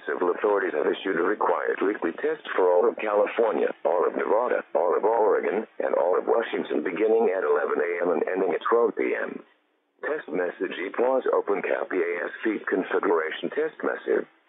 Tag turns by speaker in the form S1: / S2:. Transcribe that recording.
S1: civil authorities have issued a required weekly test for all of California, all of Nevada, all of Oregon, and all of Washington beginning at 11 a.m. and ending at 12 p.m. Test message: EAS OpenCap EAS feed configuration test message.